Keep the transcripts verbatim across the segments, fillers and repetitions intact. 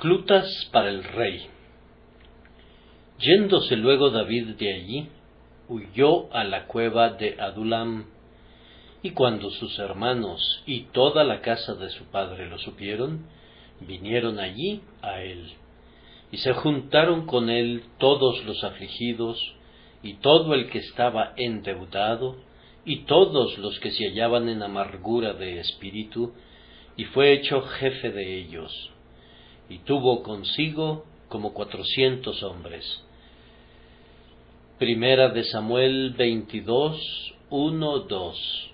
Reclutas para el rey. Yéndose luego David de allí, huyó a la cueva de Adulam, y cuando sus hermanos y toda la casa de su padre lo supieron, vinieron allí a él, y se juntaron con él todos los afligidos, y todo el que estaba endeudado, y todos los que se hallaban en amargura de espíritu, y fue hecho jefe de ellos, y tuvo consigo como cuatrocientos hombres. Primera de Samuel veintidós, uno, dos.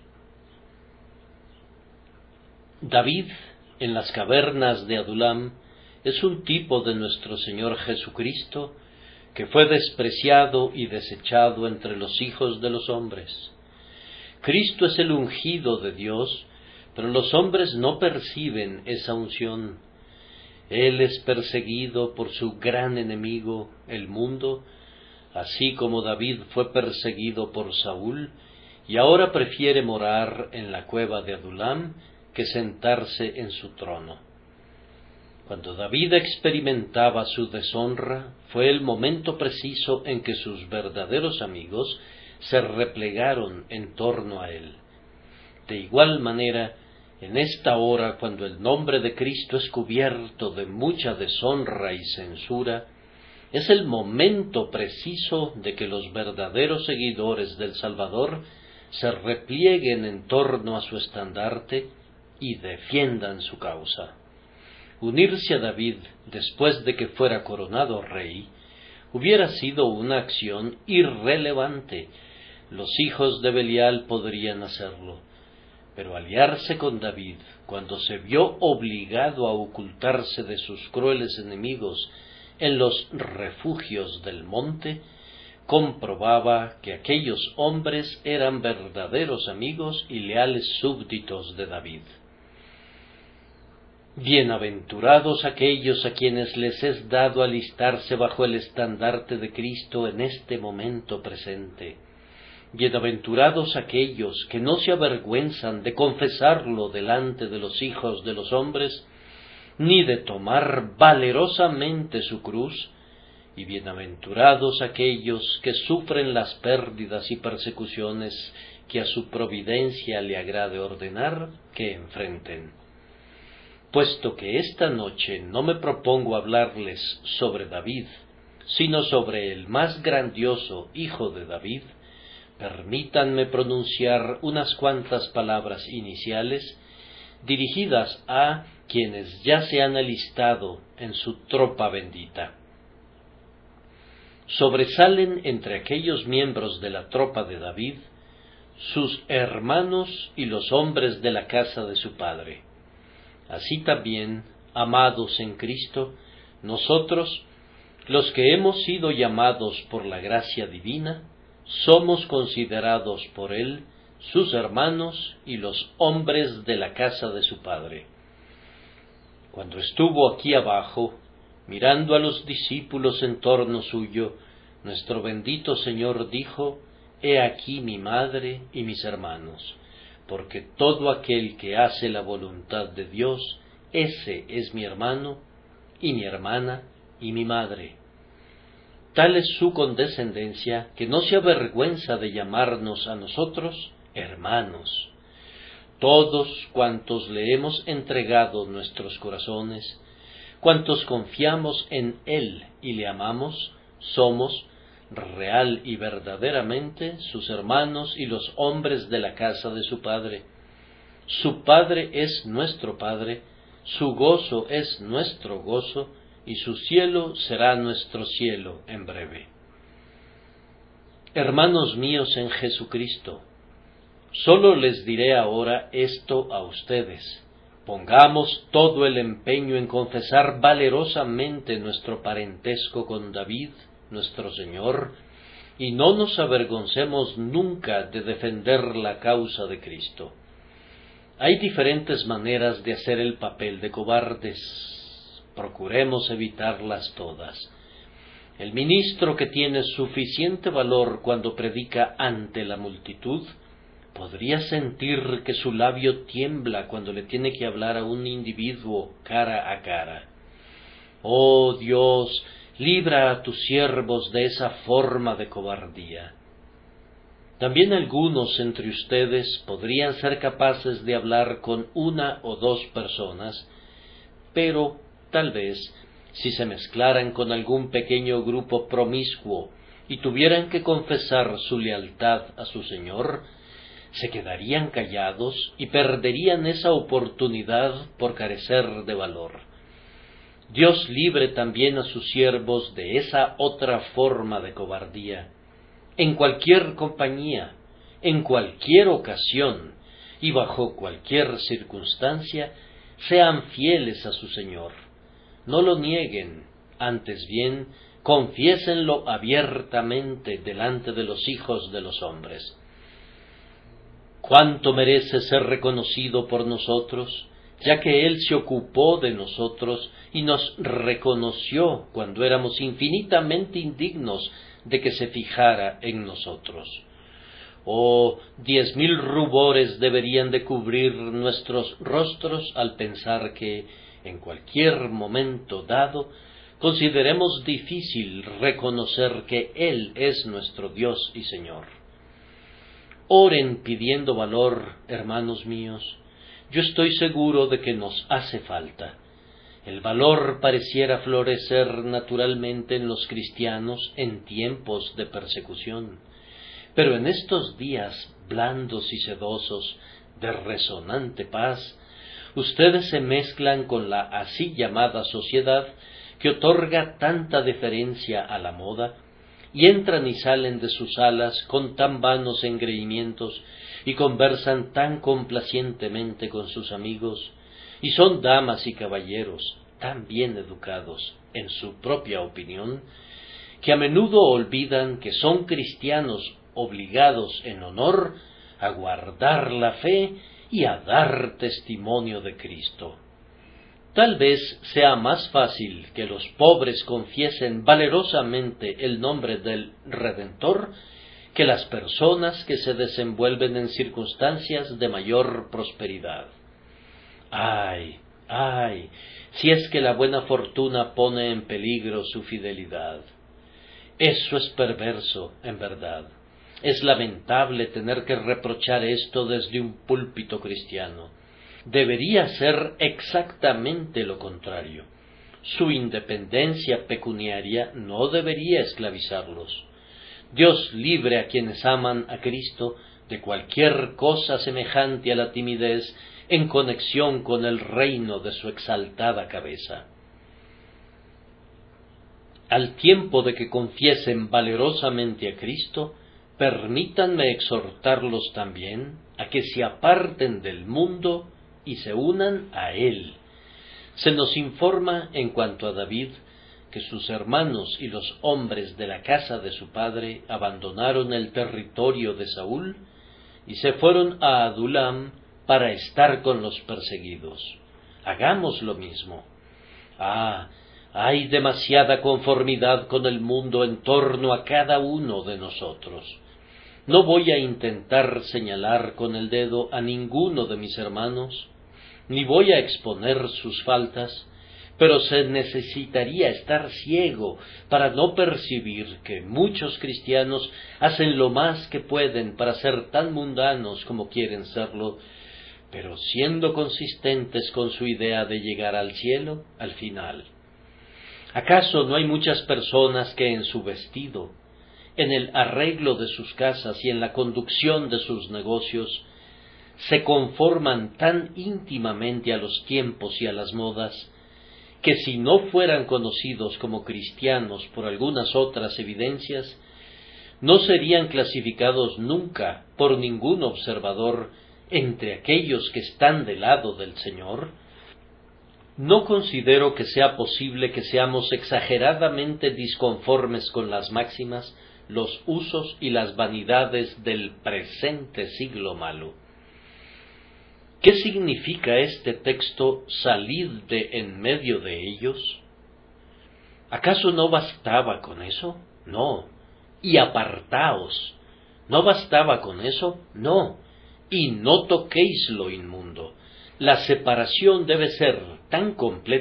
David, en las cavernas de Adulam, es un tipo de nuestro Señor Jesucristo, que fue despreciado y desechado entre los hijos de los hombres. Cristo es el ungido de Dios, pero los hombres no perciben esa unción. Él es perseguido por su gran enemigo, el mundo, así como David fue perseguido por Saúl, y ahora prefiere morar en la cueva de Adulam que sentarse en su trono. Cuando David experimentaba su deshonra, fue el momento preciso en que sus verdaderos amigos se replegaron en torno a él. De igual manera, en esta hora, cuando el nombre de Cristo es cubierto de mucha deshonra y censura, es el momento preciso de que los verdaderos seguidores del Salvador se replieguen en torno a su estandarte y defiendan su causa. Unirse a David después de que fuera coronado rey hubiera sido una acción irrelevante. Los hijos de Belial podrían hacerlo, pero aliarse con David cuando se vio obligado a ocultarse de sus crueles enemigos en los refugios del monte, comprobaba que aquellos hombres eran verdaderos amigos y leales súbditos de David. Bienaventurados aquellos a quienes les es dado alistarse bajo el estandarte de Cristo en este momento presente. Bienaventurados aquellos que no se avergüenzan de confesarlo delante de los hijos de los hombres, ni de tomar valerosamente su cruz, y bienaventurados aquellos que sufren las pérdidas y persecuciones que a su providencia le agrade ordenar que enfrenten. Puesto que esta noche no me propongo hablarles sobre David, sino sobre el más grandioso hijo de David, permítanme pronunciar unas cuantas palabras iniciales dirigidas a quienes ya se han alistado en su tropa bendita. Sobresalen entre aquellos miembros de la tropa de David sus hermanos y los hombres de la casa de su padre. Así también, amados en Cristo, nosotros, los que hemos sido llamados por la gracia divina, somos considerados por Él sus hermanos y los hombres de la casa de su padre. Cuando estuvo aquí abajo, mirando a los discípulos en torno suyo, nuestro bendito Señor dijo: He aquí mi madre y mis hermanos, porque todo aquel que hace la voluntad de Dios, ese es mi hermano, y mi hermana, y mi madre. Tal es su condescendencia, que no se avergüenza de llamarnos a nosotros hermanos. Todos cuantos le hemos entregado nuestros corazones, cuantos confiamos en Él y le amamos, somos real y verdaderamente sus hermanos y los hombres de la casa de su Padre. Su Padre es nuestro Padre, su gozo es nuestro gozo, y su cielo será nuestro cielo en breve. Hermanos míos en Jesucristo, solo les diré ahora esto a ustedes: pongamos todo el empeño en confesar valerosamente nuestro parentesco con David, nuestro Señor, y no nos avergoncemos nunca de defender la causa de Cristo. Hay diferentes maneras de hacer el papel de cobardes. Procuremos evitarlas todas. El ministro que tiene suficiente valor cuando predica ante la multitud, podría sentir que su labio tiembla cuando le tiene que hablar a un individuo cara a cara. Oh Dios, libra a tus siervos de esa forma de cobardía. También algunos entre ustedes podrían ser capaces de hablar con una o dos personas, pero tal vez, si se mezclaran con algún pequeño grupo promiscuo y tuvieran que confesar su lealtad a su Señor, se quedarían callados y perderían esa oportunidad por carecer de valor. Dios libre también a sus siervos de esa otra forma de cobardía. En cualquier compañía, en cualquier ocasión y bajo cualquier circunstancia, sean fieles a su Señor. No lo nieguen, antes bien, confiésenlo abiertamente delante de los hijos de los hombres. ¿Cuánto merece ser reconocido por nosotros, ya que Él se ocupó de nosotros y nos reconoció cuando éramos infinitamente indignos de que se fijara en nosotros? Oh, diez mil rubores deberían de cubrir nuestros rostros al pensar que, en cualquier momento dado, consideremos difícil reconocer que Él es nuestro Dios y Señor. Oren pidiendo valor, hermanos míos. Yo estoy seguro de que nos hace falta. El valor pareciera florecer naturalmente en los cristianos en tiempos de persecución, pero en estos días blandos y sedosos de resonante paz, ustedes se mezclan con la así llamada sociedad que otorga tanta deferencia a la moda, y entran y salen de sus salas con tan vanos engreimientos y conversan tan complacientemente con sus amigos, y son damas y caballeros tan bien educados en su propia opinión, que a menudo olvidan que son cristianos obligados en honor a guardar la fe y a dar testimonio de Cristo. Tal vez sea más fácil que los pobres confiesen valerosamente el nombre del Redentor que las personas que se desenvuelven en circunstancias de mayor prosperidad. ¡Ay, ay! Si es que la buena fortuna pone en peligro su fidelidad. Eso es perverso, en verdad. Es lamentable tener que reprochar esto desde un púlpito cristiano. Debería ser exactamente lo contrario. Su independencia pecuniaria no debería esclavizarlos. Dios libre a quienes aman a Cristo de cualquier cosa semejante a la timidez en conexión con el reino de su exaltada cabeza. Al tiempo de que confiesen valerosamente a Cristo, permítanme exhortarlos también a que se aparten del mundo y se unan a Él. Se nos informa en cuanto a David que sus hermanos y los hombres de la casa de su padre abandonaron el territorio de Saúl y se fueron a Adulam para estar con los perseguidos. Hagamos lo mismo. Ah, hay demasiada conformidad con el mundo en torno a cada uno de nosotros. No voy a intentar señalar con el dedo a ninguno de mis hermanos, ni voy a exponer sus faltas, pero se necesitaría estar ciego para no percibir que muchos cristianos hacen lo más que pueden para ser tan mundanos como quieren serlo, pero siendo consistentes con su idea de llegar al cielo al final. ¿Acaso no hay muchas personas que en su vestido, en el arreglo de sus casas y en la conducción de sus negocios, se conforman tan íntimamente a los tiempos y a las modas, que si no fueran conocidos como cristianos por algunas otras evidencias, no serían clasificados nunca por ningún observador entre aquellos que están del lado del Señor? No considero que sea posible que seamos exageradamente disconformes con las máximas, los usos y las vanidades del presente siglo malo. ¿Qué significa este texto salid de en medio de ellos? ¿Acaso no bastaba con eso? No. Y apartaos. ¿No bastaba con eso? No. Y no toquéis lo inmundo. La separación debe ser tan completa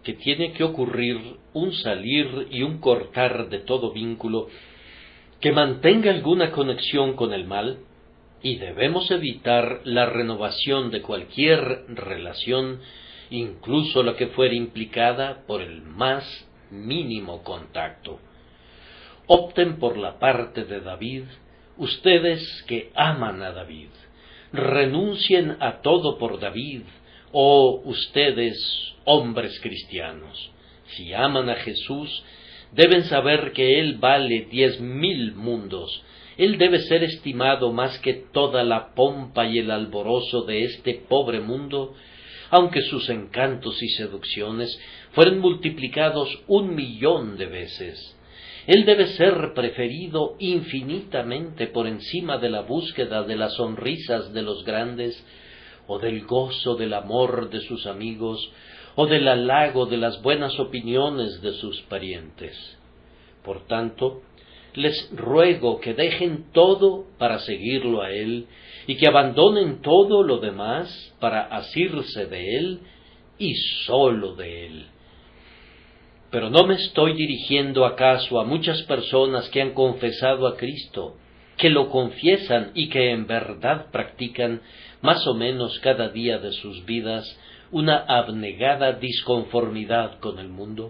que tiene que ocurrir un salir y un cortar de todo vínculo que mantenga alguna conexión con el mal, y debemos evitar la renovación de cualquier relación, incluso la que fuera implicada por el más mínimo contacto. Opten por la parte de David, ustedes que aman a David. Renuncien a todo por David, oh ustedes, hombres cristianos. Si aman a Jesús, deben saber que Él vale diez mil mundos. Él debe ser estimado más que toda la pompa y el alborozo de este pobre mundo, aunque sus encantos y seducciones fueren multiplicados un millón de veces. Él debe ser preferido infinitamente por encima de la búsqueda de las sonrisas de los grandes, o del gozo del amor de sus amigos, o del halago de las buenas opiniones de sus parientes. Por tanto, les ruego que dejen todo para seguirlo a Él, y que abandonen todo lo demás para asirse de Él y sólo de Él. Pero no me estoy dirigiendo acaso a muchas personas que han confesado a Cristo, que lo confiesan y que en verdad practican, más o menos cada día de sus vidas, una abnegada disconformidad con el mundo.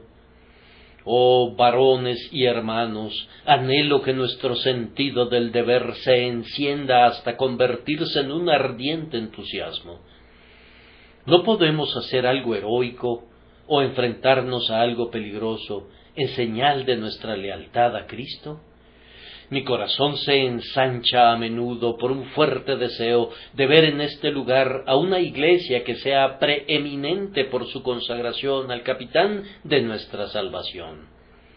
Oh varones y hermanos, anhelo que nuestro sentido del deber se encienda hasta convertirse en un ardiente entusiasmo. ¿No podemos hacer algo heroico o enfrentarnos a algo peligroso en señal de nuestra lealtad a Cristo? Mi corazón se ensancha a menudo por un fuerte deseo de ver en este lugar a una iglesia que sea preeminente por su consagración al capitán de nuestra salvación.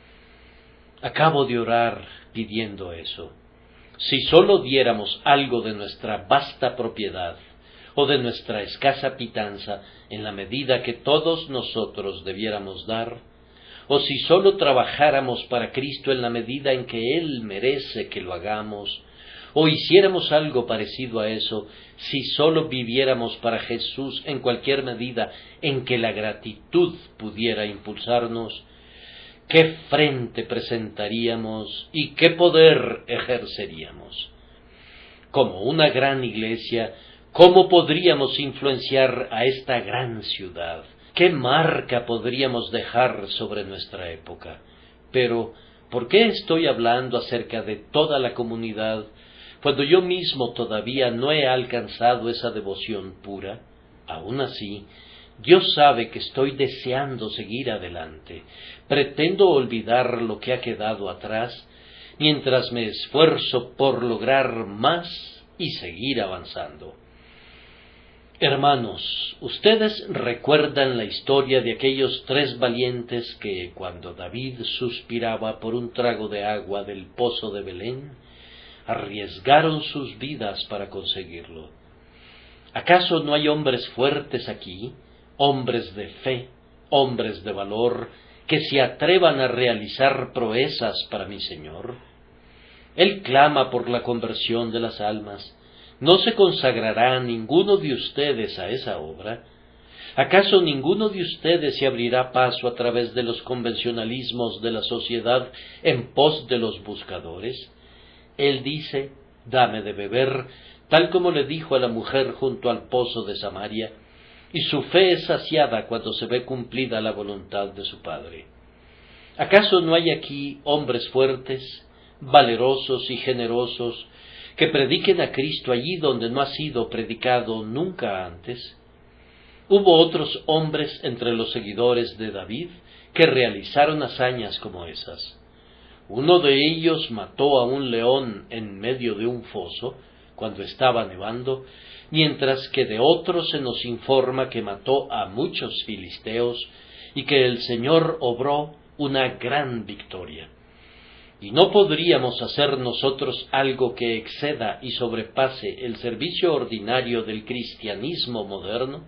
Acabo de orar pidiendo eso. Si sólo diéramos algo de nuestra vasta propiedad o de nuestra escasa pitanza en la medida que todos nosotros debiéramos dar, o si sólo trabajáramos para Cristo en la medida en que Él merece que lo hagamos, o hiciéramos algo parecido a eso, si sólo viviéramos para Jesús en cualquier medida en que la gratitud pudiera impulsarnos, ¿qué frente presentaríamos y qué poder ejerceríamos? Como una gran iglesia, ¿cómo podríamos influenciar a esta gran ciudad? ¿Qué marca podríamos dejar sobre nuestra época? Pero, ¿por qué estoy hablando acerca de toda la comunidad, cuando yo mismo todavía no he alcanzado esa devoción pura? Aún así, Dios sabe que estoy deseando seguir adelante. Pretendo olvidar lo que ha quedado atrás, mientras me esfuerzo por lograr más y seguir avanzando. Hermanos, ustedes recuerdan la historia de aquellos tres valientes que, cuando David suspiraba por un trago de agua del pozo de Belén, arriesgaron sus vidas para conseguirlo. ¿Acaso no hay hombres fuertes aquí, hombres de fe, hombres de valor, que se atrevan a realizar proezas para mi Señor? Él clama por la conversión de las almas. ¿No se consagrará ninguno de ustedes a esa obra? ¿Acaso ninguno de ustedes se abrirá paso a través de los convencionalismos de la sociedad en pos de los buscadores? Él dice, dame de beber, tal como le dijo a la mujer junto al pozo de Samaria, y su fe es saciada cuando se ve cumplida la voluntad de su Padre. ¿Acaso no hay aquí hombres fuertes, valerosos y generosos, que prediquen a Cristo allí donde no ha sido predicado nunca antes? Hubo otros hombres entre los seguidores de David que realizaron hazañas como esas. Uno de ellos mató a un león en medio de un foso cuando estaba nevando, mientras que de otro se nos informa que mató a muchos filisteos y que el Señor obró una gran victoria. ¿Y no podríamos hacer nosotros algo que exceda y sobrepase el servicio ordinario del cristianismo moderno?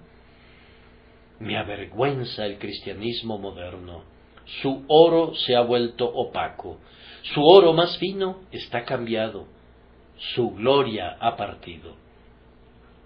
Me avergüenza el cristianismo moderno. Su oro se ha vuelto opaco, su oro más fino está cambiado, su gloria ha partido.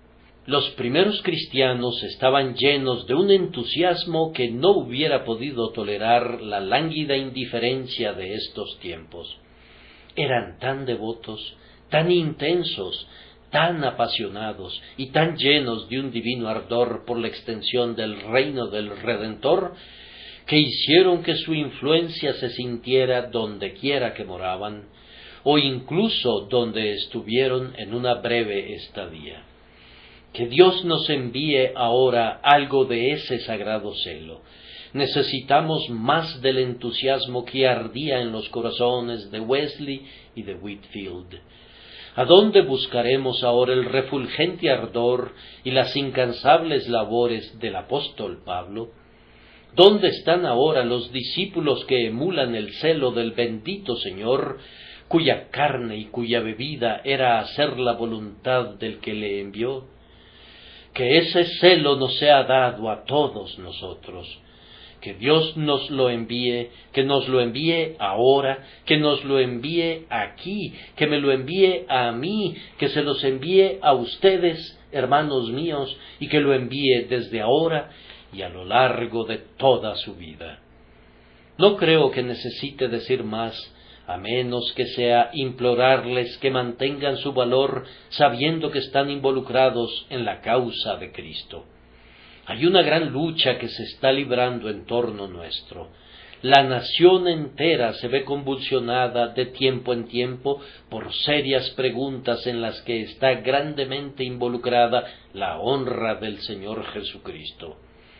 Los primeros cristianos estaban llenos de un entusiasmo que no hubiera podido tolerar la lánguida indiferencia de estos tiempos. Eran tan devotos, tan intensos, tan apasionados y tan llenos de un divino ardor por la extensión del reino del Redentor, que hicieron que su influencia se sintiera donde quiera que moraban, o incluso donde estuvieron en una breve estadía. Que Dios nos envíe ahora algo de ese sagrado celo. Necesitamos más del entusiasmo que ardía en los corazones de Wesley y de Whitefield. ¿A dónde buscaremos ahora el refulgente ardor y las incansables labores del apóstol Pablo? ¿Dónde están ahora los discípulos que emulan el celo del bendito Señor, cuya carne y cuya bebida era hacer la voluntad del que le envió? Que ese celo nos sea dado a todos nosotros. Que Dios nos lo envíe, que nos lo envíe ahora, que nos lo envíe aquí, que me lo envíe a mí, que se los envíe a ustedes, hermanos míos, y que lo envíe desde ahora y a lo largo de toda su vida. No creo que necesite decir más, a menos que sea implorarles que mantengan su valor sabiendo que están involucrados en la causa de Cristo. Hay una gran lucha que se está librando en torno nuestro. La nación entera se ve convulsionada de tiempo en tiempo por serias preguntas en las que está grandemente involucrada la honra del Señor Jesucristo.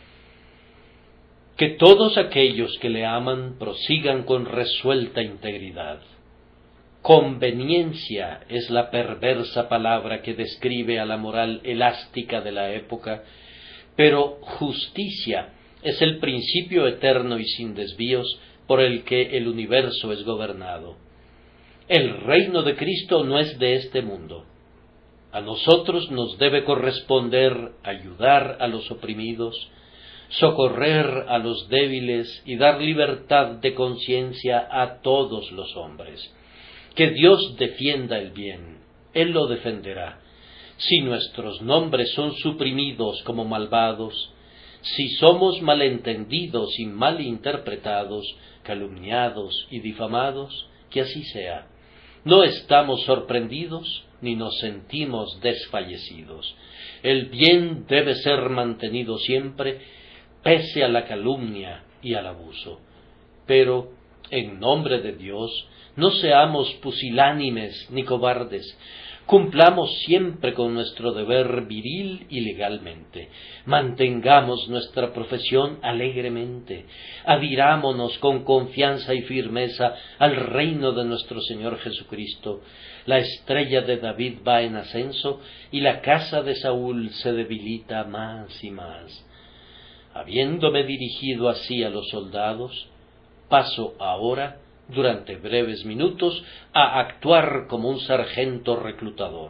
Que todos aquellos que le aman prosigan con resuelta integridad. Conveniencia es la perversa palabra que describe a la moral elástica de la época, pero justicia es el principio eterno y sin desvíos por el que el universo es gobernado. El reino de Cristo no es de este mundo. A nosotros nos debe corresponder ayudar a los oprimidos, socorrer a los débiles y dar libertad de conciencia a todos los hombres. Que Dios defienda el bien, Él lo defenderá. Si nuestros nombres son suprimidos como malvados, si somos malentendidos y malinterpretados, calumniados y difamados, que así sea. No estamos sorprendidos ni nos sentimos desfallecidos. El bien debe ser mantenido siempre, pese a la calumnia y al abuso. Pero, en nombre de Dios, no seamos pusilánimes ni cobardes. Cumplamos siempre con nuestro deber viril y legalmente. Mantengamos nuestra profesión alegremente. Adhirámonos con confianza y firmeza al reino de nuestro Señor Jesucristo. La estrella de David va en ascenso y la casa de Saúl se debilita más y más. Habiéndome dirigido así a los soldados, paso ahora, durante breves minutos, a actuar como un sargento reclutador.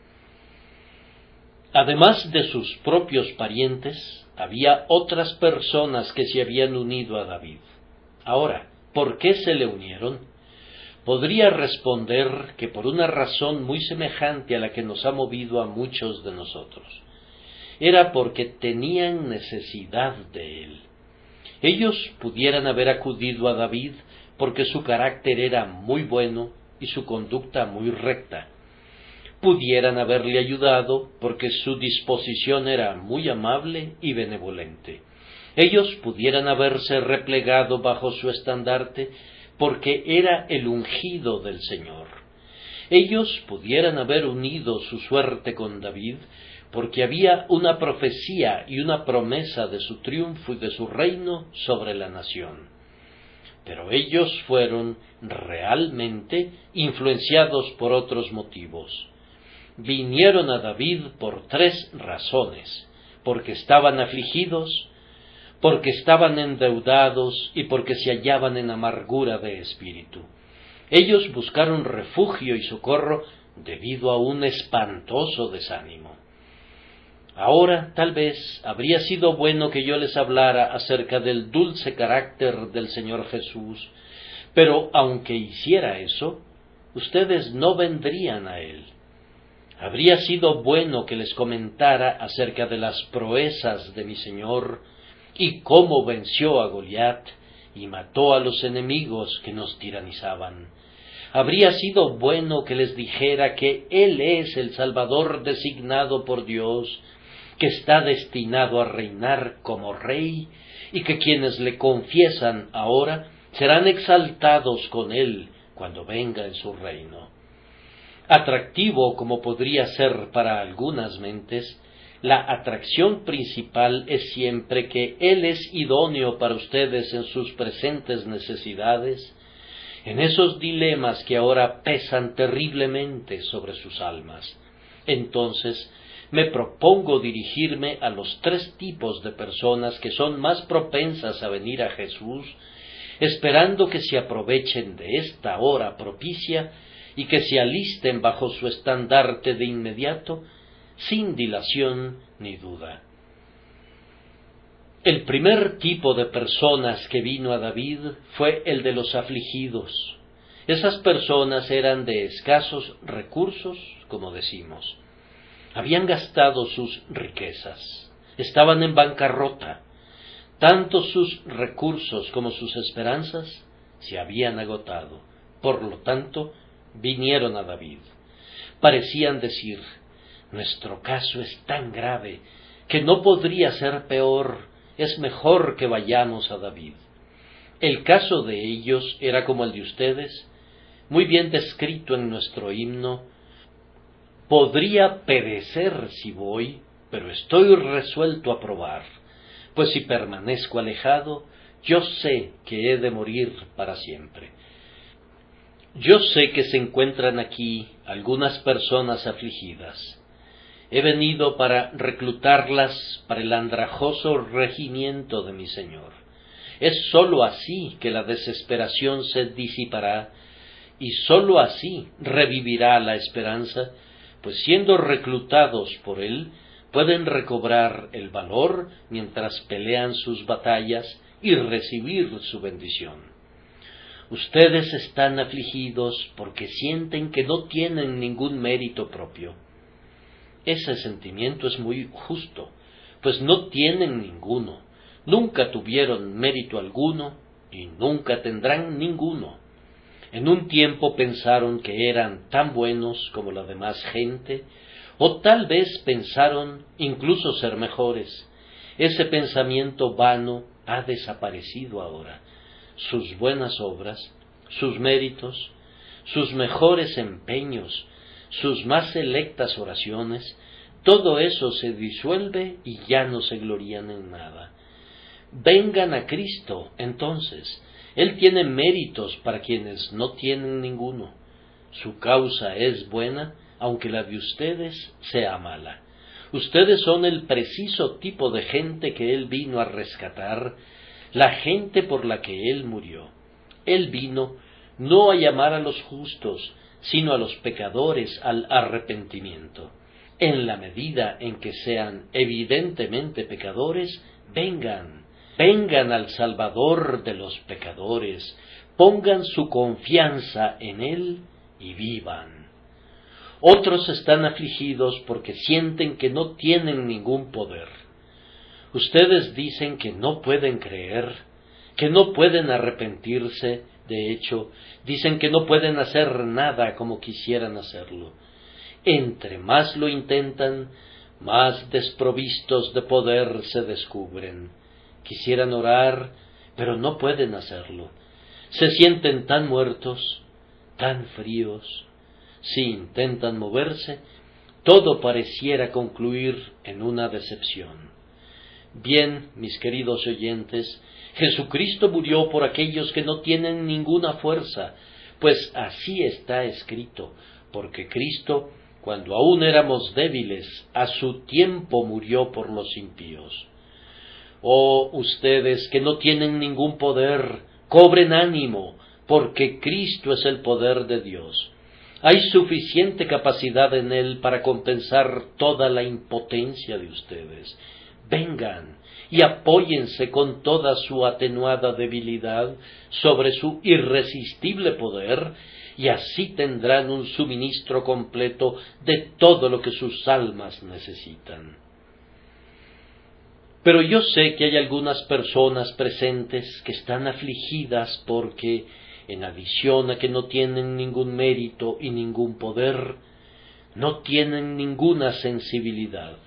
Además de sus propios parientes, había otras personas que se habían unido a David. Ahora, ¿por qué se le unieron? Podría responder que por una razón muy semejante a la que nos ha movido a muchos de nosotros. Era porque tenían necesidad de él. Ellos pudieran haber acudido a David porque su carácter era muy bueno y su conducta muy recta. Pudieran haberle ayudado porque su disposición era muy amable y benevolente. Ellos pudieran haberse replegado bajo su estandarte porque era el ungido del Señor. Ellos pudieran haber unido su suerte con David porque había una profecía y una promesa de su triunfo y de su reino sobre la nación. Pero ellos fueron realmente influenciados por otros motivos. Vinieron a David por tres razones: porque estaban afligidos, porque estaban endeudados y porque se hallaban en amargura de espíritu. Ellos buscaron refugio y socorro debido a un espantoso desánimo. Ahora, tal vez, habría sido bueno que yo les hablara acerca del dulce carácter del Señor Jesús, pero aunque hiciera eso, ustedes no vendrían a Él. Habría sido bueno que les comentara acerca de las proezas de mi Señor y cómo venció a Goliat y mató a los enemigos que nos tiranizaban. Habría sido bueno que les dijera que Él es el Salvador designado por Dios, que está destinado a reinar como Rey, y que quienes le confiesan ahora serán exaltados con Él cuando venga en su reino. Atractivo como podría ser para algunas mentes, la atracción principal es siempre que Él es idóneo para ustedes en sus presentes necesidades, en esos dilemas que ahora pesan terriblemente sobre sus almas. Entonces, me propongo dirigirme a los tres tipos de personas que son más propensas a venir a Jesús, esperando que se aprovechen de esta hora propicia y que se alisten bajo su estandarte de inmediato, sin dilación ni duda. El primer tipo de personas que vino a David fue el de los afligidos. Esas personas eran de escasos recursos, como decimos. Habían gastado sus riquezas, estaban en bancarrota. Tanto sus recursos como sus esperanzas se habían agotado. Por lo tanto, vinieron a David. Parecían decir: nuestro caso es tan grave que no podría ser peor, es mejor que vayamos a David. El caso de ellos era como el de ustedes, muy bien descrito en nuestro himno: podría perecer si voy, pero estoy resuelto a probar, pues si permanezco alejado, yo sé que he de morir para siempre. Yo sé que se encuentran aquí algunas personas afligidas. He venido para reclutarlas para el andrajoso regimiento de mi Señor. Es sólo así que la desesperación se disipará, y sólo así revivirá la esperanza, pues siendo reclutados por Él, pueden recobrar el valor mientras pelean sus batallas y recibir su bendición. Ustedes están afligidos porque sienten que no tienen ningún mérito propio. Ese sentimiento es muy justo, pues no tienen ninguno, nunca tuvieron mérito alguno y nunca tendrán ninguno. En un tiempo pensaron que eran tan buenos como la demás gente, o tal vez pensaron incluso ser mejores. Ese pensamiento vano ha desaparecido ahora. Sus buenas obras, sus méritos, sus mejores empeños, sus más selectas oraciones, todo eso se disuelve y ya no se glorían en nada. Vengan a Cristo, entonces. Él tiene méritos para quienes no tienen ninguno. Su causa es buena, aunque la de ustedes sea mala. Ustedes son el preciso tipo de gente que Él vino a rescatar, la gente por la que Él murió. Él vino no a llamar a los justos, sino a los pecadores al arrepentimiento. En la medida en que sean evidentemente pecadores, vengan, vengan al Salvador de los pecadores, pongan su confianza en Él y vivan. Otros están afligidos porque sienten que no tienen ningún poder. Ustedes dicen que no pueden creer, que no pueden arrepentirse, de hecho, dicen que no pueden hacer nada como quisieran hacerlo. Entre más lo intentan, más desprovistos de poder se descubren. Quisieran orar, pero no pueden hacerlo. Se sienten tan muertos, tan fríos. Si intentan moverse, todo pareciera concluir en una decepción. Bien, mis queridos oyentes, Jesucristo murió por aquellos que no tienen ninguna fuerza, pues así está escrito, porque Cristo, cuando aún éramos débiles, a su tiempo murió por los impíos. Oh, ustedes que no tienen ningún poder, cobren ánimo, porque Cristo es el poder de Dios. Hay suficiente capacidad en Él para compensar toda la impotencia de ustedes. Vengan y apóyense con toda su atenuada debilidad sobre su irresistible poder y así tendrán un suministro completo de todo lo que sus almas necesitan. Pero yo sé que hay algunas personas presentes que están afligidas porque, en adición a que no tienen ningún mérito y ningún poder, no tienen ninguna sensibilidad.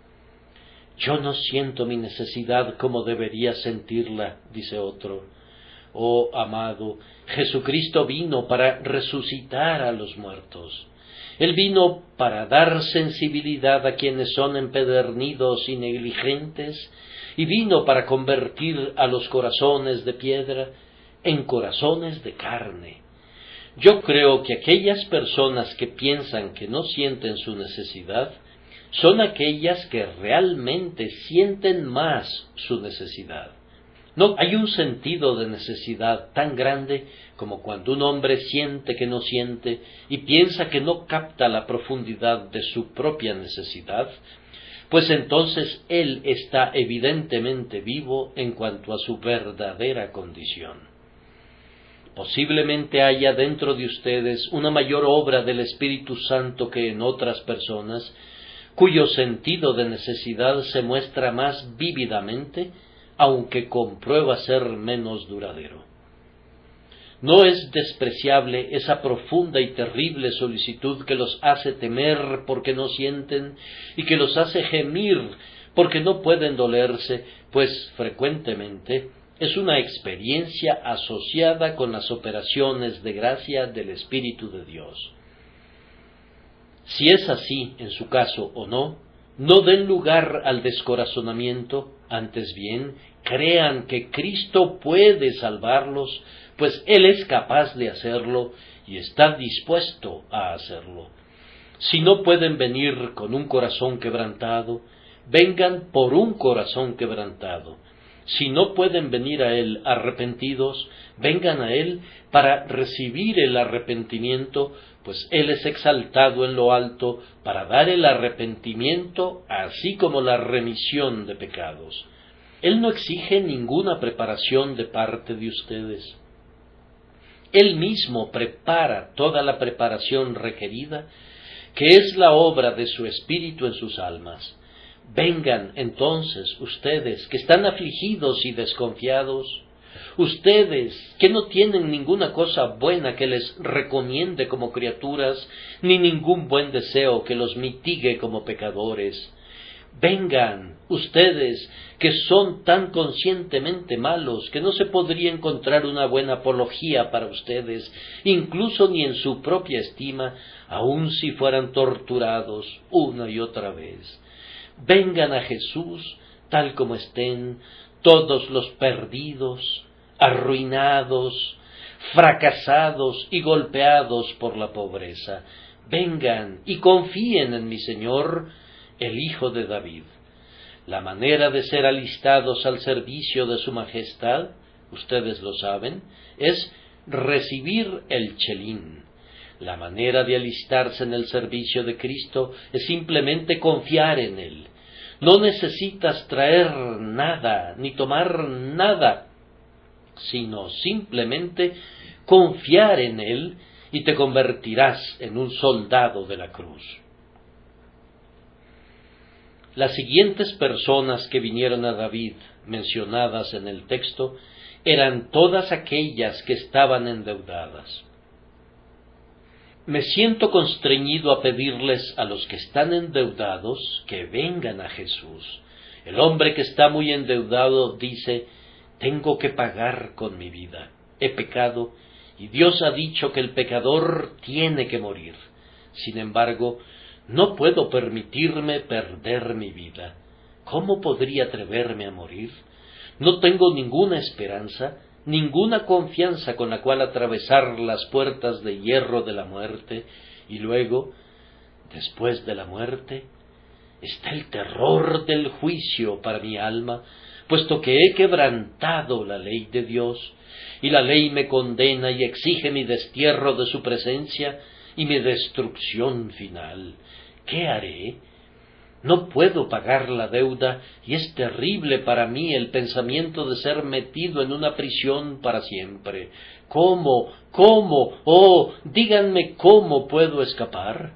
Yo no siento mi necesidad como debería sentirla, dice otro. Oh, amado, Jesucristo vino para resucitar a los muertos. Él vino para dar sensibilidad a quienes son empedernidos y negligentes, y vino para convertir a los corazones de piedra en corazones de carne. Yo creo que aquellas personas que piensan que no sienten su necesidad, son aquellas que realmente sienten más su necesidad. No hay un sentido de necesidad tan grande como cuando un hombre siente que no siente y piensa que no capta la profundidad de su propia necesidad, pues entonces él está evidentemente vivo en cuanto a su verdadera condición. Posiblemente haya dentro de ustedes una mayor obra del Espíritu Santo que en otras personas, cuyo sentido de necesidad se muestra más vívidamente, aunque comprueba ser menos duradero. No es despreciable esa profunda y terrible solicitud que los hace temer porque no sienten y que los hace gemir porque no pueden dolerse, pues frecuentemente es una experiencia asociada con las operaciones de gracia del Espíritu de Dios. Si es así en su caso o no, no den lugar al descorazonamiento, antes bien, crean que Cristo puede salvarlos, pues Él es capaz de hacerlo y está dispuesto a hacerlo. Si no pueden venir con un corazón quebrantado, vengan por un corazón quebrantado. Si no pueden venir a Él arrepentidos, vengan a Él para recibir el arrepentimiento, pues Él es exaltado en lo alto para dar el arrepentimiento, así como la remisión de pecados. Él no exige ninguna preparación de parte de ustedes. Él mismo prepara toda la preparación requerida, que es la obra de su Espíritu en sus almas. Vengan entonces ustedes que están afligidos y desconfiados, ustedes que no tienen ninguna cosa buena que les recomiende como criaturas, ni ningún buen deseo que los mitigue como pecadores. Vengan ustedes que son tan conscientemente malos que no se podría encontrar una buena apología para ustedes, incluso ni en su propia estima, aun si fueran torturados una y otra vez. Vengan a Jesús tal como estén, todos los perdidos, arruinados, fracasados y golpeados por la pobreza. Vengan y confíen en mi Señor, el Hijo de David. La manera de ser alistados al servicio de su majestad, ustedes lo saben, es recibir el chelín. La manera de alistarse en el servicio de Cristo es simplemente confiar en Él. No necesitas traer nada, ni tomar nada, sino simplemente confiar en Él y te convertirás en un soldado de la cruz. Las siguientes personas que vinieron a David, mencionadas en el texto, eran todas aquellas que estaban endeudadas. Me siento constreñido a pedirles a los que están endeudados que vengan a Jesús. El hombre que está muy endeudado dice: tengo que pagar con mi vida, he pecado, y Dios ha dicho que el pecador tiene que morir. Sin embargo, no puedo permitirme perder mi vida. ¿Cómo podría atreverme a morir? No tengo ninguna esperanza, ninguna confianza con la cual atravesar las puertas de hierro de la muerte, y luego, después de la muerte, está el terror del juicio para mi alma, puesto que he quebrantado la ley de Dios, y la ley me condena y exige mi destierro de su presencia y mi destrucción final. ¿Qué haré? No puedo pagar la deuda, y es terrible para mí el pensamiento de ser metido en una prisión para siempre. ¿Cómo? ¿Cómo? Oh, díganme cómo puedo escapar.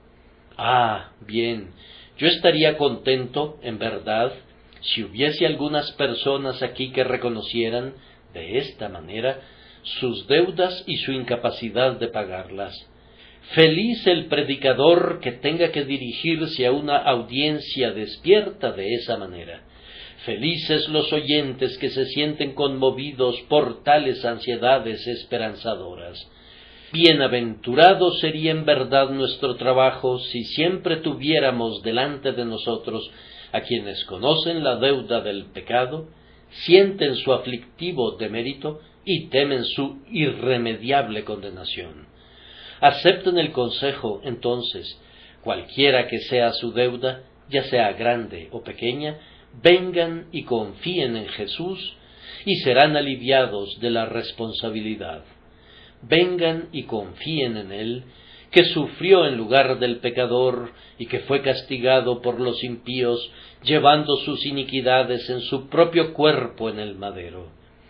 Ah, bien, yo estaría contento, en verdad, si hubiese algunas personas aquí que reconocieran, de esta manera, sus deudas y su incapacidad de pagarlas. Feliz el predicador que tenga que dirigirse a una audiencia despierta de esa manera. Felices los oyentes que se sienten conmovidos por tales ansiedades esperanzadoras. Bienaventurado sería en verdad nuestro trabajo si siempre tuviéramos delante de nosotros a quienes conocen la deuda del pecado, sienten su aflictivo demérito y temen su irremediable condenación. Acepten el consejo, entonces, cualquiera que sea su deuda, ya sea grande o pequeña, vengan y confíen en Jesús y serán aliviados de la responsabilidad. Vengan y confíen en Él, que sufrió en lugar del pecador y que fue castigado por los impíos, llevando sus iniquidades en su propio cuerpo en el madero.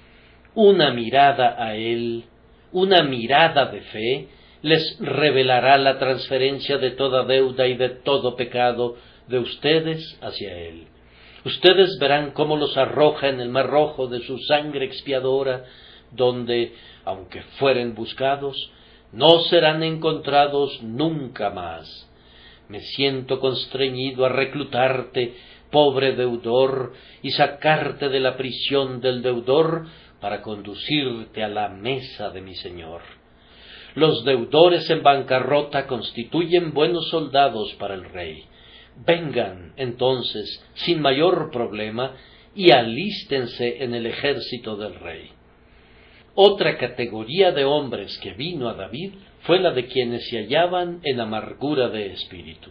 Una mirada a Él, una mirada de fe, les revelará la transferencia de toda deuda y de todo pecado de ustedes hacia Él. Ustedes verán cómo los arroja en el mar rojo de su sangre expiadora, donde, aunque fueren buscados, no serán encontrados nunca más. Me siento constreñido a reclutarte, pobre deudor, y sacarte de la prisión del deudor para conducirte a la mesa de mi Señor. Los deudores en bancarrota constituyen buenos soldados para el rey. Vengan, entonces, sin mayor problema, y alístense en el ejército del rey. Otra categoría de hombres que vino a David fue la de quienes se hallaban en amargura de espíritu.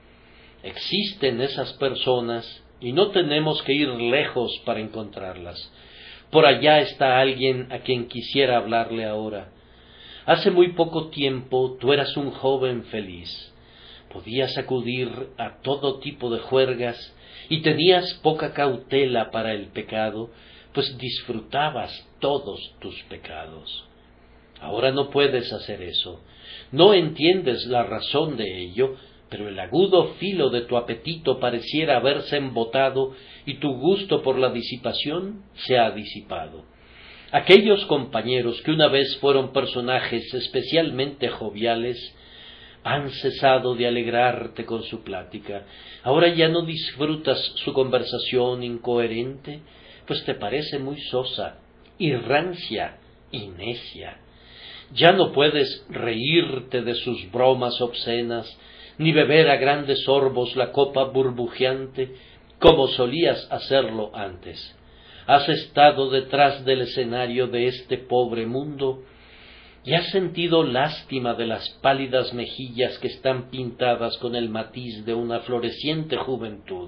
Existen esas personas y no tenemos que ir lejos para encontrarlas. Por allá está alguien a quien quisiera hablarle ahora. Hace muy poco tiempo tú eras un joven feliz. Podías acudir a todo tipo de juergas y tenías poca cautela para el pecado, pues disfrutabas todos tus pecados. Ahora no puedes hacer eso. No entiendes la razón de ello, pero el agudo filo de tu apetito pareciera haberse embotado y tu gusto por la disipación se ha disipado. Aquellos compañeros que una vez fueron personajes especialmente joviales han cesado de alegrarte con su plática. Ahora ya no disfrutas su conversación incoherente, pues te parece muy sosa, y rancia y necia. Ya no puedes reírte de sus bromas obscenas, ni beber a grandes sorbos la copa burbujeante, como solías hacerlo antes. Has estado detrás del escenario de este pobre mundo, y has sentido lástima de las pálidas mejillas que están pintadas con el matiz de una floreciente juventud.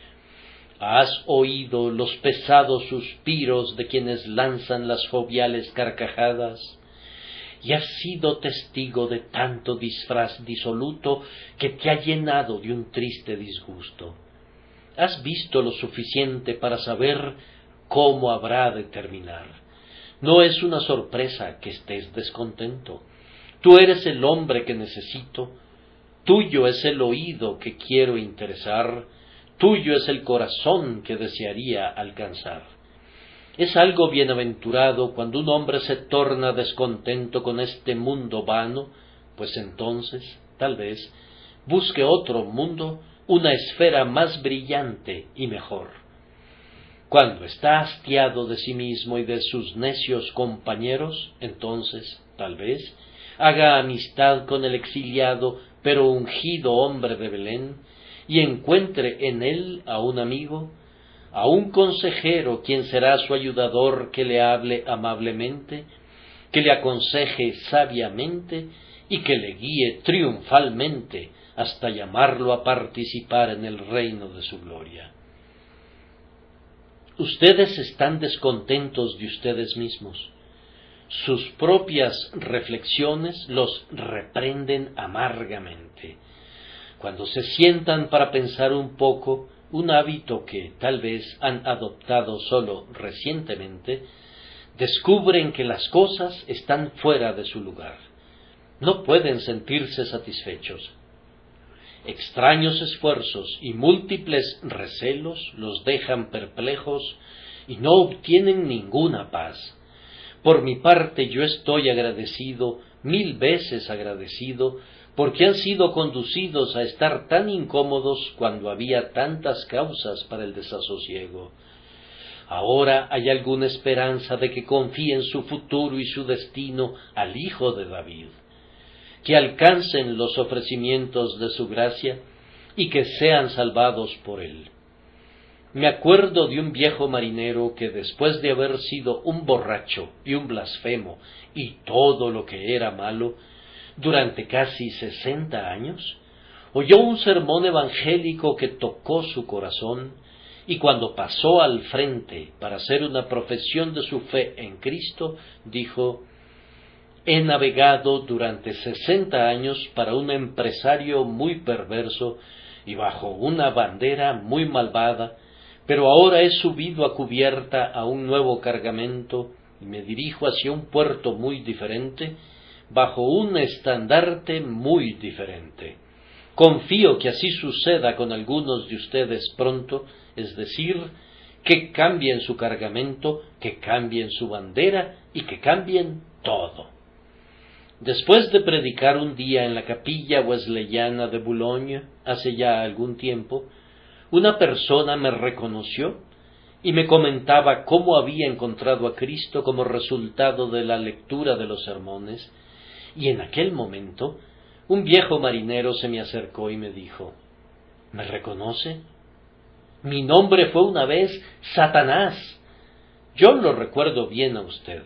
Has oído los pesados suspiros de quienes lanzan las joviales carcajadas, y has sido testigo de tanto disfraz disoluto que te ha llenado de un triste disgusto. Has visto lo suficiente para saber cómo habrá de terminar. No es una sorpresa que estés descontento. Tú eres el hombre que necesito, tuyo es el oído que quiero interesar, tuyo es el corazón que desearía alcanzar. Es algo bienaventurado cuando un hombre se torna descontento con este mundo vano, pues entonces, tal vez, busque otro mundo, una esfera más brillante y mejor. Cuando está hastiado de sí mismo y de sus necios compañeros, entonces, tal vez, haga amistad con el exiliado pero ungido hombre de Belén, y encuentre en él a un amigo, a un consejero quien será su ayudador, que le hable amablemente, que le aconseje sabiamente y que le guíe triunfalmente hasta llamarlo a participar en el reino de su gloria. Ustedes están descontentos de ustedes mismos. Sus propias reflexiones los reprenden amargamente. Cuando se sientan para pensar un poco, un hábito que tal vez han adoptado solo recientemente, descubren que las cosas están fuera de su lugar. No pueden sentirse satisfechos. Extraños esfuerzos y múltiples recelos los dejan perplejos y no obtienen ninguna paz. Por mi parte yo estoy agradecido, mil veces agradecido, porque han sido conducidos a estar tan incómodos cuando había tantas causas para el desasosiego. Ahora hay alguna esperanza de que confíen su futuro y su destino al Hijo de David, que alcancen los ofrecimientos de su gracia y que sean salvados por él. Me acuerdo de un viejo marinero que después de haber sido un borracho y un blasfemo y todo lo que era malo, durante casi sesenta años, oyó un sermón evangélico que tocó su corazón, y cuando pasó al frente para hacer una profesión de su fe en Cristo, dijo: «He navegado durante sesenta años para un empresario muy perverso y bajo una bandera muy malvada, pero ahora he subido a cubierta a un nuevo cargamento y me dirijo hacia un puerto muy diferente, bajo un estandarte muy diferente. Confío que así suceda con algunos de ustedes pronto, es decir, que cambien su cargamento, que cambien su bandera y que cambien todo». Después de predicar un día en la capilla wesleyana de Boulogne, hace ya algún tiempo, una persona me reconoció y me comentaba cómo había encontrado a Cristo como resultado de la lectura de los sermones, y en aquel momento un viejo marinero se me acercó y me dijo: «¿Me reconoce? Mi nombre fue una vez Satanás. Yo lo recuerdo bien a usted».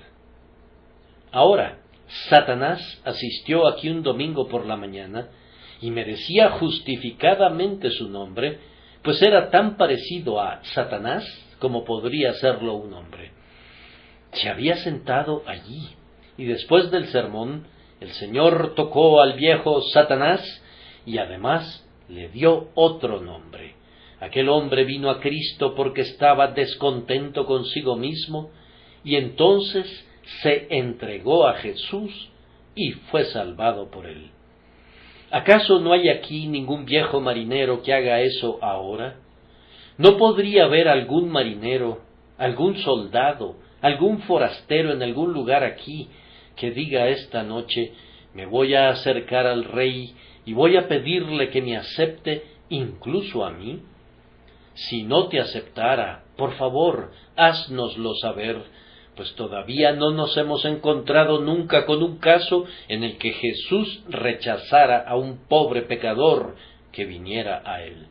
Ahora, Satanás asistió aquí un domingo por la mañana y merecía justificadamente su nombre, pues era tan parecido a Satanás como podría serlo un hombre. Se había sentado allí, y después del sermón, el Señor tocó al viejo Satanás y además le dio otro nombre. Aquel hombre vino a Cristo porque estaba descontento consigo mismo, y entonces se entregó a Jesús y fue salvado por él. ¿Acaso no hay aquí ningún viejo marinero que haga eso ahora? ¿No podría haber algún marinero, algún soldado, algún forastero en algún lugar aquí que diga esta noche: «Me voy a acercar al Rey y voy a pedirle que me acepte incluso a mí»? Si no te aceptara, por favor, háznoslo saber, pues todavía no nos hemos encontrado nunca con un caso en el que Jesús rechazara a un pobre pecador que viniera a él.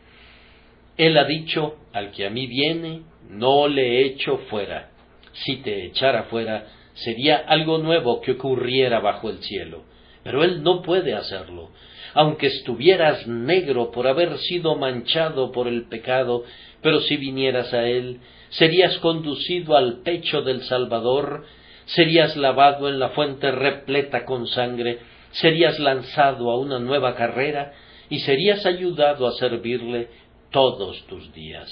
Él ha dicho: «Al que a mí viene, no le echo fuera». Si te echara fuera, sería algo nuevo que ocurriera bajo el cielo, pero él no puede hacerlo. Aunque estuvieras negro por haber sido manchado por el pecado, pero si vinieras a él, serías conducido al pecho del Salvador, serías lavado en la fuente repleta con sangre, serías lanzado a una nueva carrera y serías ayudado a servirle todos tus días.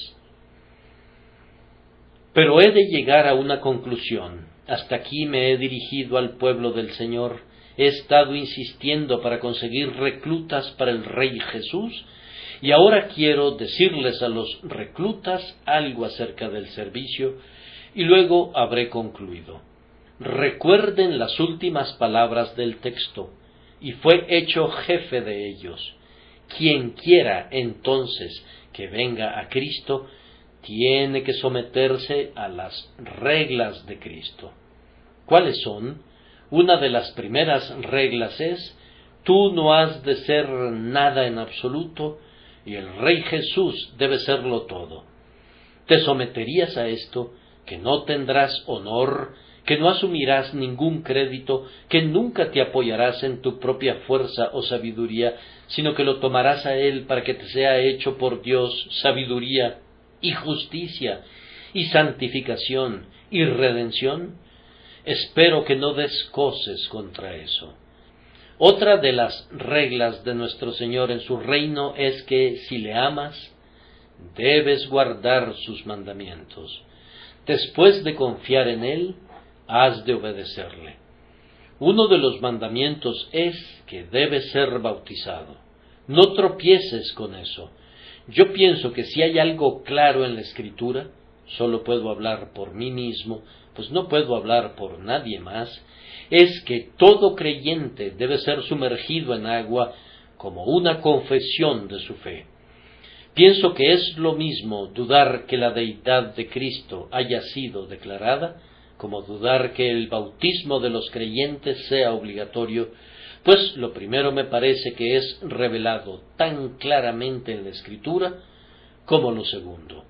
Pero he de llegar a una conclusión. Hasta aquí me he dirigido al pueblo del Señor. He estado insistiendo para conseguir reclutas para el Rey Jesús, y ahora quiero decirles a los reclutas algo acerca del servicio, y luego habré concluido. Recuerden las últimas palabras del texto: «Y fue hecho jefe de ellos». Quien quiera entonces que venga a Cristo, tiene que someterse a las reglas de Cristo. ¿Cuáles son? Una de las primeras reglas es: tú no has de ser nada en absoluto, y el Rey Jesús debe serlo todo. Te someterías a esto, que no tendrás honor, que no asumirás ningún crédito, que nunca te apoyarás en tu propia fuerza o sabiduría, sino que lo tomarás a Él para que te sea hecho por Dios sabiduría y justicia y santificación y redención. Espero que no descoses contra eso. Otra de las reglas de nuestro Señor en su reino es que si le amas, debes guardar sus mandamientos. Después de confiar en Él, has de obedecerle. Uno de los mandamientos es que debes ser bautizado. No tropieces con eso. Yo pienso que si hay algo claro en la Escritura, solo puedo hablar por mí mismo, pues no puedo hablar por nadie más, es que todo creyente debe ser sumergido en agua como una confesión de su fe. Pienso que es lo mismo dudar que la deidad de Cristo haya sido declarada, como dudar que el bautismo de los creyentes sea obligatorio, pues lo primero me parece que es revelado tan claramente en la Escritura como lo segundo.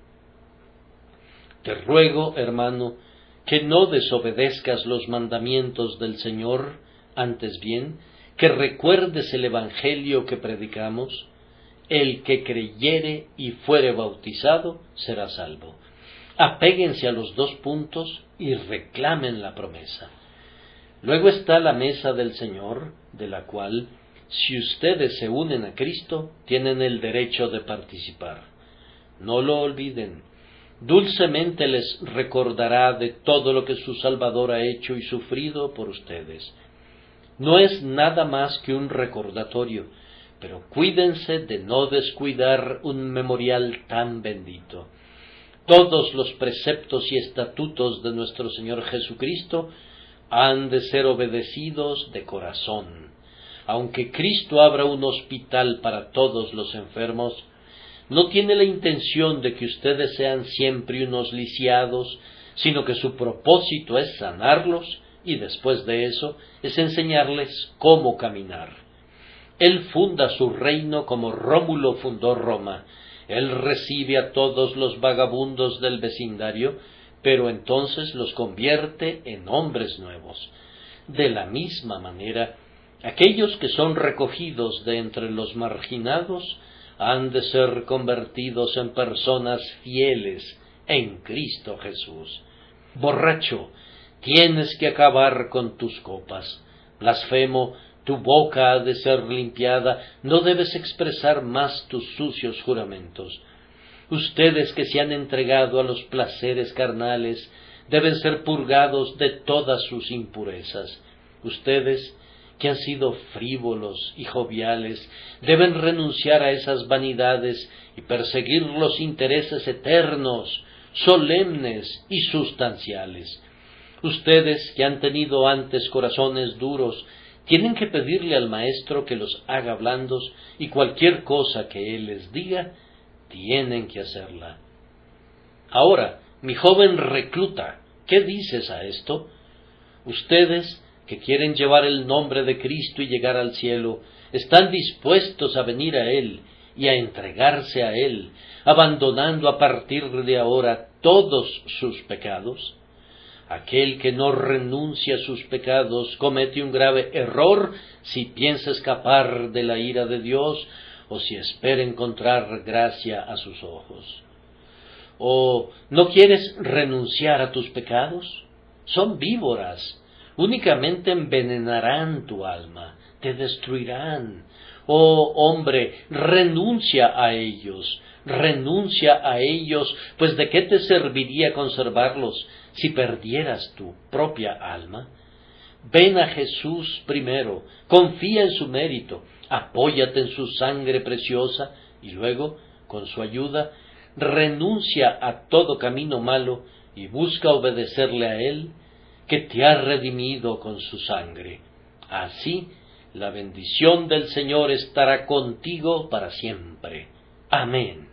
Te ruego, hermano, que no desobedezcas los mandamientos del Señor, antes bien, que recuerdes el Evangelio que predicamos. El que creyere y fuere bautizado será salvo. Apéguense a los dos puntos y reclamen la promesa. Luego está la mesa del Señor, de la cual, si ustedes se unen a Cristo, tienen el derecho de participar. No lo olviden. Dulcemente les recordará de todo lo que su Salvador ha hecho y sufrido por ustedes. No es nada más que un recordatorio, pero cuídense de no descuidar un memorial tan bendito. Todos los preceptos y estatutos de nuestro Señor Jesucristo han de ser obedecidos de corazón. Aunque Cristo abra un hospital para todos los enfermos, no tiene la intención de que ustedes sean siempre unos lisiados, sino que su propósito es sanarlos y después de eso es enseñarles cómo caminar. Él funda su reino como Rómulo fundó Roma. Él recibe a todos los vagabundos del vecindario, pero entonces los convierte en hombres nuevos. De la misma manera, aquellos que son recogidos de entre los marginados han de ser convertidos en personas fieles en Cristo Jesús. Borracho, tienes que acabar con tus copas. Blasfemo, tu boca ha de ser limpiada, no debes expresar más tus sucios juramentos. Ustedes que se han entregado a los placeres carnales deben ser purgados de todas sus impurezas. Ustedes que han sido frívolos y joviales deben renunciar a esas vanidades y perseguir los intereses eternos, solemnes y sustanciales. Ustedes que han tenido antes corazones duros tienen que pedirle al Maestro que los haga blandos y cualquier cosa que Él les diga, tienen que hacerla. Ahora, mi joven recluta, ¿qué dices a esto? Ustedes, que quieren llevar el nombre de Cristo y llegar al cielo, están dispuestos a venir a Él y a entregarse a Él, abandonando a partir de ahora todos sus pecados. Aquel que no renuncia a sus pecados comete un grave error si piensa escapar de la ira de Dios o si espera encontrar gracia a sus ojos. ¿O no quieres renunciar a tus pecados? Son víboras. Únicamente envenenarán tu alma, te destruirán. Oh hombre, renuncia a ellos, renuncia a ellos, pues ¿de qué te serviría conservarlos si perdieras tu propia alma? Ven a Jesús primero, confía en su mérito, apóyate en su sangre preciosa y luego, con su ayuda, renuncia a todo camino malo y busca obedecerle a Él, que te ha redimido con su sangre. Así, la bendición del Señor estará contigo para siempre. Amén.